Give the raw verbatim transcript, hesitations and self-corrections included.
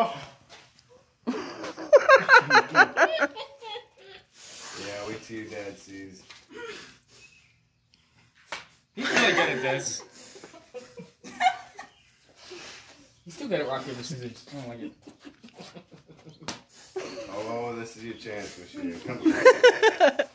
Oh. Yeah, wait till your dad sees. He's really good at this. He's still good at rock, paper, scissors. I don't like it. Oh, this is your chance, Michelle. Come on.